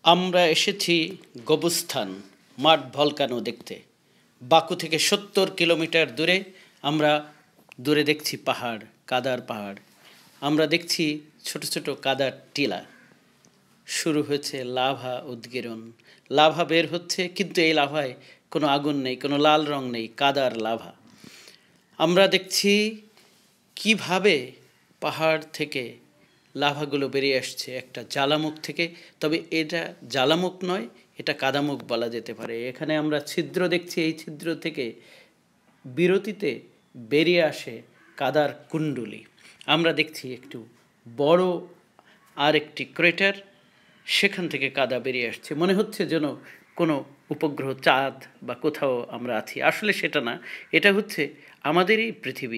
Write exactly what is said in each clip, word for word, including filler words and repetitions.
আমরা এসেছি গবুস্থান মাড ভলকানো দেখতে। বাকু থেকে সত্তর কিলোমিটার দূরে আমরা দূরে দেখছি পাহাড়, কাদার পাহাড়। আমরা দেখছি ছোট ছোট কাদার টিলা। শুরু হয়েছে লাভা উদ্গীরণ, লাভা বের হচ্ছে, কিন্তু এই লাভায় কোনো আগুন নেই, কোনো লাল রং নেই, কাদার লাভা। আমরা দেখছি কিভাবে পাহাড় থেকে লাভাগুলো বেরিয়ে আসছে একটা জ্বালামুখ থেকে। তবে এটা জ্বালামুখ নয়, এটা কাদামুখ বলা যেতে পারে। এখানে আমরা ছিদ্র দেখছি, এই ছিদ্র থেকে বিরতিতে বেরিয়ে আসে কাদার কুণ্ডলী। আমরা দেখছি একটু বড় আর একটি ক্রেটার, সেখান থেকে কাদা বেরিয়ে আসছে। মনে হচ্ছে যেন কোনো উপগ্রহ, চাঁদ বা কোথাও আমরা আছি। আসলে সেটা না, এটা হচ্ছে আমাদেরই পৃথিবী,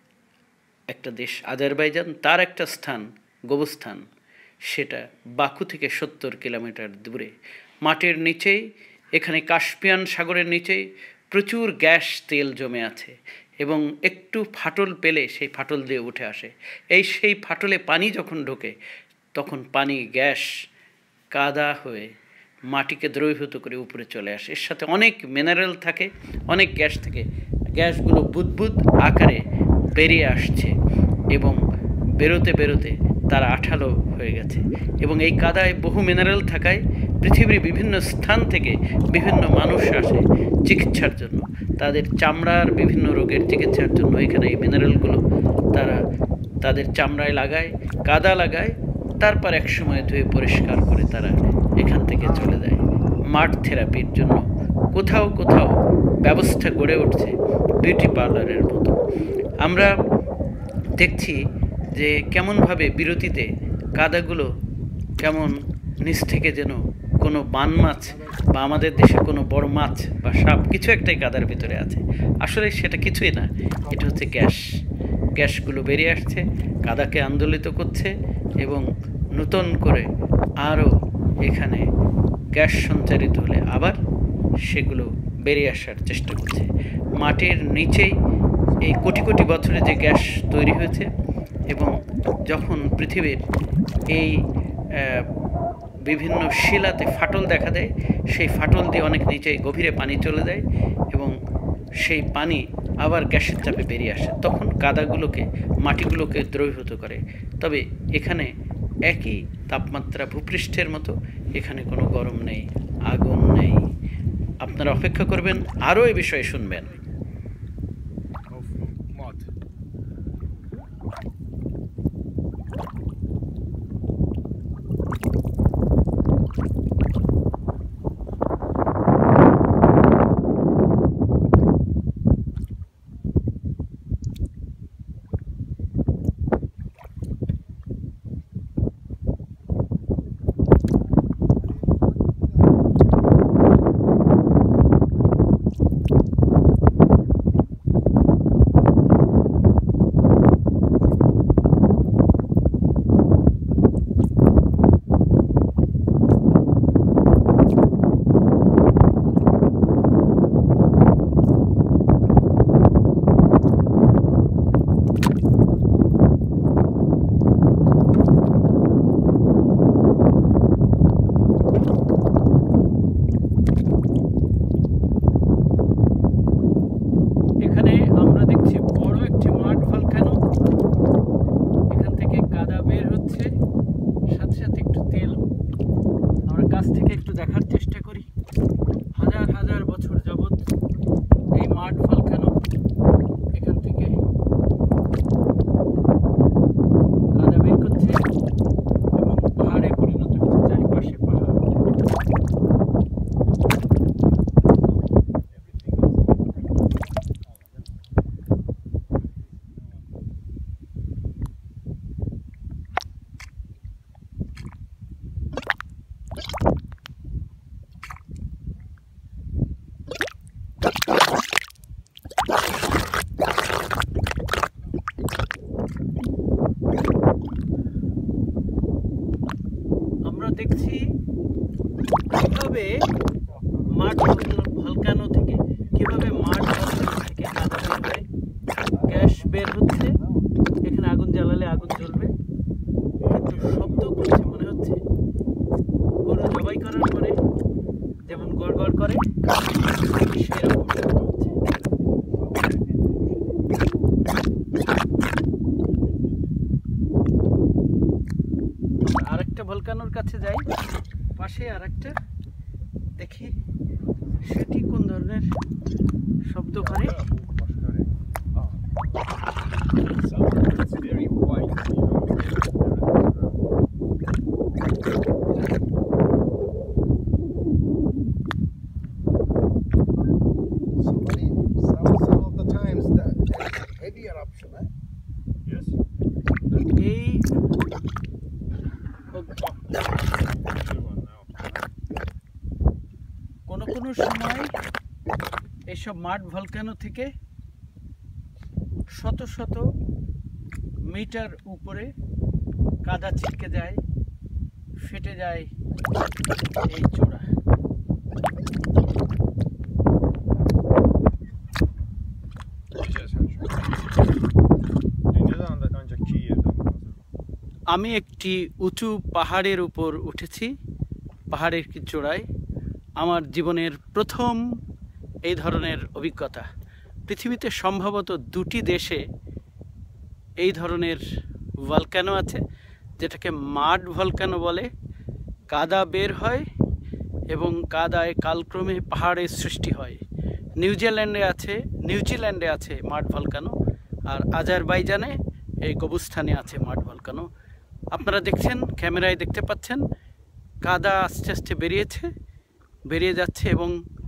একটা দেশ আজারবাইজান, তার একটা স্থান গবুস্থান, সেটা বাকু থেকে সত্তর কিলোমিটার দূরে। মাটির নিচেই, এখানে কাস্পিয়ান সাগরের নিচেই প্রচুর গ্যাস তেল জমে আছে এবং একটু ফাটল পেলে সেই ফাটল দিয়ে উঠে আসে। এই সেই ফাটলে পানি যখন ঢোকে তখন পানি গ্যাস কাদা হয়ে মাটিকে দ্রবীভূত করে উপরে চলে আসে। এর সাথে অনেক মিনারেল থাকে, অনেক গ্যাস থাকে। গ্যাসগুলো বুদবুদ আকারে বেরিয়ে আসছে এবং বেরোতে বেরোতে তারা আঠালো হয়ে গেছে। এবং এই কাদায় বহু মিনারেল থাকায় পৃথিবীর বিভিন্ন স্থান থেকে বিভিন্ন মানুষ আসে চিকিৎসার জন্য, তাদের চামড়ার বিভিন্ন রোগের চিকিৎসার জন্য এখানে এই মিনারেলগুলো তারা তাদের চামড়ায় লাগায়, কাদা লাগায়, তারপর এক সময় ধুয়ে পরিষ্কার করে তারা এখান থেকে চলে যায় মাড থেরাপির জন্য। কোথাও কোথাও ব্যবস্থা গড়ে উঠছে বিউটি পার্লারের মতো। আমরা দেখছি যে কেমনভাবে বিরতিতে কাদাগুলো কেমন নিচ থেকে যেন কোনো বান মাছ বা আমাদের দেশে কোনো বড় মাছ বা সাপ কিছু একটাই কাদার ভিতরে আছে। আসলে সেটা কিছুই না, এটা হচ্ছে গ্যাস। গ্যাসগুলো বেরিয়ে আসছে, কাদাকে আন্দোলিত করছে এবং নতুন করে আরও এখানে গ্যাস সঞ্চারিত হলে আবার সেগুলো বেরিয়ে আসার চেষ্টা করছে। মাটির নিচেই এই কোটি কোটি বছরে যে গ্যাস তৈরি হয়েছে এবং যখন পৃথিবীর এই বিভিন্ন শিলাতে ফাটল দেখা দেয়, সেই ফাটল দিয়ে অনেক নিচে গভীরে পানি চলে যায় এবং সেই পানি আবার গ্যাসের চাপে বেরিয়ে আসে, তখন কাদাগুলোকে, মাটিগুলোকে দ্রবীভূত করে। তবে এখানে একই তাপমাত্রা, ভূপৃষ্ঠের মতো, এখানে কোনো গরম নেই, আগুন নেই। আপনারা অপেক্ষা করবেন, আরও এই বিষয়ে শুনবেন। এখানে আমরা দেখছি বড় একটি মাড ভলকানো, এখান থেকে কাদা বের হচ্ছে, সাথে সাথে একটু তেল। আমরা কাছ থেকে একটু দেখার চেষ্টা করি। হাজার হাজার বছর যাবৎ এই মাড ভলকানো এখান থেকে কাদা বের করছে এবং পাহাড়ে পরিণত হচ্ছে, চারিপাশে পাহাড়। আমরা দেখছি কিভাবে মাড ভলকানো থেকে কিভাবে মাড ভলকানো থেকে কাদা বের হয়, গ্যাস বের হচ্ছে। এখানে আগুন জ্বালালে আগুন জ্বলবে, কিন্তু শব্দ করছে, মনে হচ্ছে গরু জবাই করার ভলকানোর কাছে যাই, পাশে আর একটা দেখি সেটি কোন ধরনের শব্দ করে। এই কোনো কোনো সময় এইসব মাড ভলকানো থেকে শত শত মিটার উপরে কাদা ছিটকে যায়, ফেটে যায় এই চূড়া। আমি একটি উঁচু পাহাড়ের উপর উঠেছি, পাহাড়ের কি চূড়ায়। আমার জীবনের প্রথম এই ধরনের অভিজ্ঞতা। পৃথিবীতে সম্ভবত দুটি দেশে এই ধরনের ভলকানো আছে, যেটাকে মাড ভলকানো বলে। কাদা বের হয় এবং কাদায় কালক্রমে পাহাড়ের সৃষ্টি হয়। নিউজিল্যান্ডে আছে নিউজিল্যান্ডে আছে মাড ভলকানো, আর আজারবাইজানে এই গবুস্থানে আছে মাড ভলকানো। আপনারা দেখছেন, ক্যামেরায় দেখতে পাচ্ছেন, কাদা আস্তে আস্তে বেরিয়েছে বেরিয়ে যাচ্ছে এবং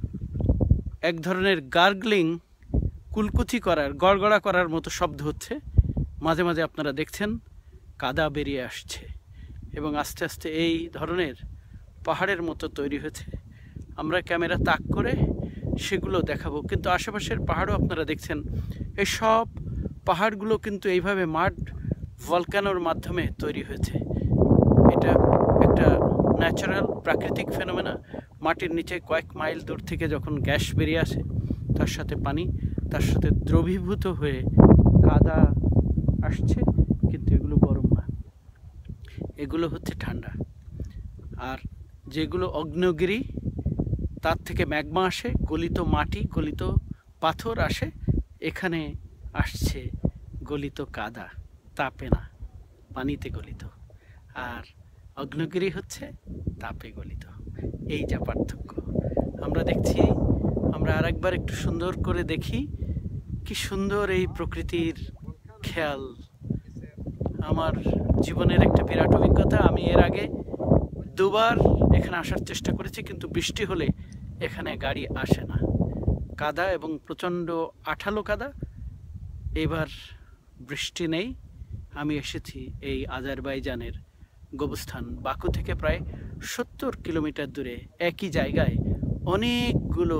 এক ধরনের গার্গলিং, কুলকুচি করার, গড়গড়া করার মতো শব্দ হচ্ছে। মাঝে মাঝে আপনারা দেখছেন কাদা বেরিয়ে আসছে এবং আস্তে আস্তে এই ধরনের পাহাড়ের মতো তৈরি হয়েছে। আমরা ক্যামেরা তাক করে সেগুলো দেখাবো, কিন্তু আশেপাশের পাহাড়ও আপনারা দেখছেন। এই সব পাহাড়গুলো কিন্তু এইভাবে মাড ভলকানোর মাধ্যমে তৈরি হয়েছে। এটা একটা ন্যাচারাল প্রাকৃতিক ফেনোমেনা। মাটির নিচে কয়েক মাইল দূর থেকে যখন গ্যাস বেরিয়ে আসে, তার সাথে পানি, তার সাথে দ্রবীভূত হয়ে কাদা আসছে, কিন্তু এগুলো গরম না, এগুলো হচ্ছে ঠান্ডা। আর যেগুলো আগ্নেয়গিরি, তার থেকে ম্যাগমা আসে, গলিত মাটি, গলিত পাথর আসে, এখানে আসছে গলিত কাদা, তাপে না, পানিতে গলিত। আর আগ্নেয়গিরি হচ্ছে তাপে গলিত। এই যা পার্থক্য আমরা দেখছি। আমরা আরেকবার একটু সুন্দর করে দেখি কি সুন্দর এই প্রকৃতির খেয়াল। আমার জীবনের একটা বিরাট অভিজ্ঞতা। আমি এর আগে দুবার এখানে আসার চেষ্টা করেছি, কিন্তু বৃষ্টি হলে এখানে গাড়ি আসে না। কাদা এবং প্রচণ্ড আঠালো কাদা। এবার বৃষ্টি নেই। আমি এসেছি এই আজারবাইজানের গবুস্থান, বাকু থেকে প্রায় সত্তর কিলোমিটার দূরে। একই জায়গায় অনেকগুলো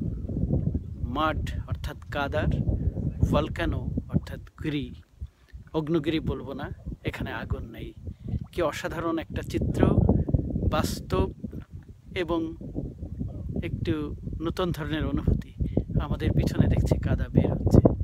মাড অর্থাৎ কাদার ভলকানো অর্থাৎ গিরি, অগ্নিগিরি বলবো না, এখানে আগুন নেই। কি অসাধারণ একটা চিত্র, বাস্তব এবং একটু নতুন ধরনের অনুভূতি। আমাদের পিছনে দেখছি কাদা বের হচ্ছে।